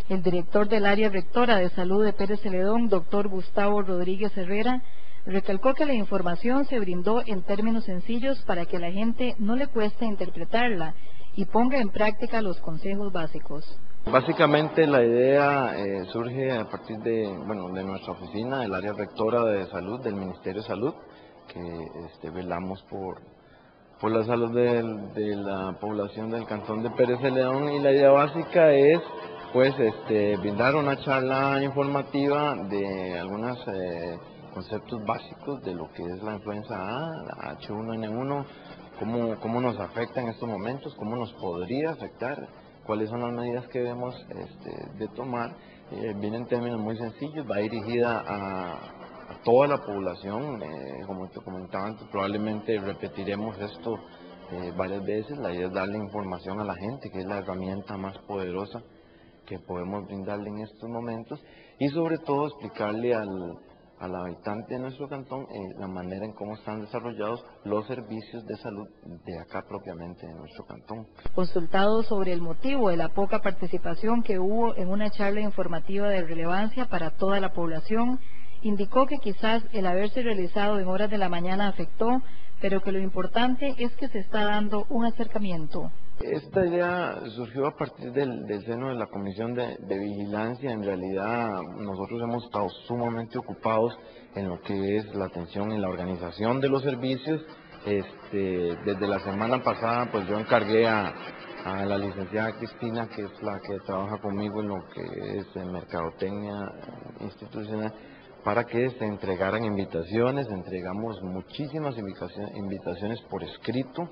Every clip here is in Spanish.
El director del área rectora de salud de Pérez Celedón, doctor Gustavo Rodríguez Herrera, recalcó que la información se brindó en términos sencillos para que a la gente no le cueste interpretarla y ponga en práctica los consejos básicos. Básicamente la idea surge a partir de nuestra oficina, del área rectora de salud, del Ministerio de Salud, que velamos por la salud de la población del cantón de Pérez Celedón, y la idea básica es brindar una charla informativa de algunos conceptos básicos de lo que es la influenza A, la H1N1, cómo nos afecta en estos momentos, cómo nos podría afectar, cuáles son las medidas que debemos de tomar. Viene en términos muy sencillos, va dirigida a toda la población, como te comentaba antes, probablemente repetiremos esto varias veces. La idea es darle información a la gente, que es la herramienta más poderosa que podemos brindarle en estos momentos, y sobre todo explicarle al habitante de nuestro cantón la manera en cómo están desarrollados los servicios de salud de acá propiamente de nuestro cantón. Consultado sobre el motivo de la poca participación que hubo en una charla informativa de relevancia para toda la población, indicó que quizás el haberse realizado en horas de la mañana afectó, pero que lo importante es que se está dando un acercamiento. Esta idea surgió a partir del seno de la Comisión de Vigilancia. En realidad nosotros hemos estado sumamente ocupados en lo que es la atención y la organización de los servicios. Desde la semana pasada pues yo encargué a la licenciada Cristina, que es la que trabaja conmigo en lo que es mercadotecnia institucional, para que se entregaran invitaciones. Entregamos muchísimas invitaciones por escrito.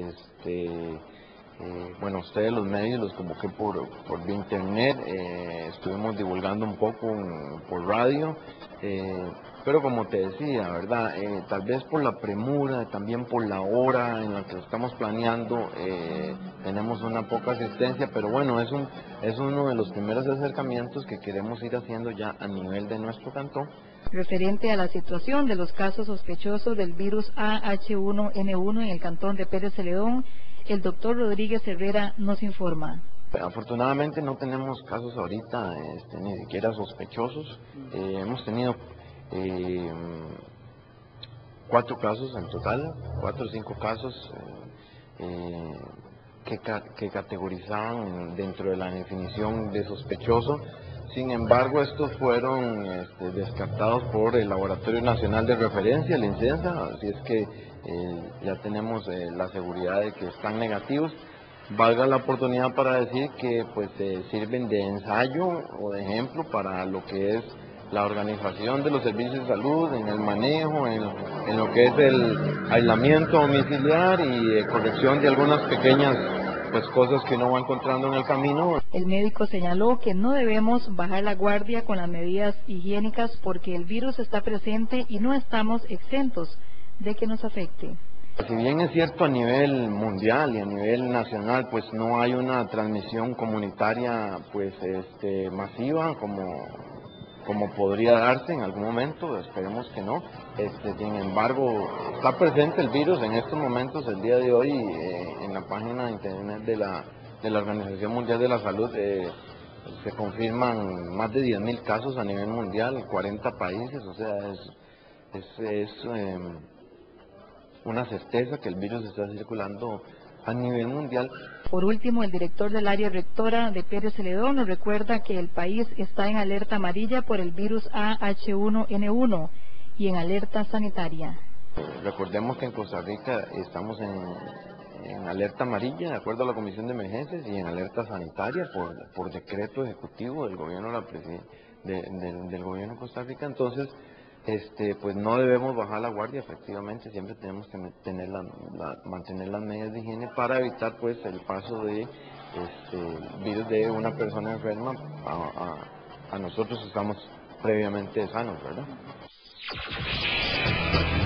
Ustedes los medios los convoqué por vía internet, estuvimos divulgando un poco por radio, pero como te decía, ¿verdad? Tal vez por la premura, también por la hora en la que lo estamos planeando, tenemos una poca asistencia, pero bueno, es uno de los primeros acercamientos que queremos ir haciendo ya a nivel de nuestro cantón. Referente a la situación de los casos sospechosos del virus AH1N1 en el cantón de Pérez Celedón, el doctor Rodríguez Herrera nos informa. Afortunadamente no tenemos casos ahorita, ni siquiera sospechosos. Hemos tenido 4 casos en total, 4 o 5 casos que categorizaban dentro de la definición de sospechoso. Sin embargo, estos fueron descartados por el Laboratorio Nacional de Referencia, el INCENSA, así es que ya tenemos la seguridad de que están negativos. Valga la oportunidad para decir que sirven de ensayo o de ejemplo para lo que es la organización de los servicios de salud, en el manejo, en lo que es el aislamiento domiciliar y corrección de algunas pequeñas cosas que uno va encontrando en el camino. El médico señaló que no debemos bajar la guardia con las medidas higiénicas porque el virus está presente y no estamos exentos de que nos afecte. Si bien es cierto a nivel mundial y a nivel nacional no hay una transmisión comunitaria masiva como podría darse en algún momento, esperemos que no. Sin embargo, está presente el virus en estos momentos, el día de hoy, en la página de internet de la Organización Mundial de la Salud, se confirman más de 10.000 casos a nivel mundial, 40 países, o sea, es una certeza que el virus está circulando a nivel mundial. Por último, el director del área rectora de Pérez Celedón nos recuerda que el país está en alerta amarilla por el virus AH1N1 y en alerta sanitaria. Recordemos que en Costa Rica estamos en alerta amarilla, de acuerdo a la Comisión de Emergencias, y en alerta sanitaria por decreto ejecutivo del gobierno del gobierno de Costa Rica. Entonces, no debemos bajar la guardia. Efectivamente siempre tenemos que mantener las medidas de higiene para evitar el paso de virus de una persona enferma a nosotros que estamos previamente sanos, ¿verdad?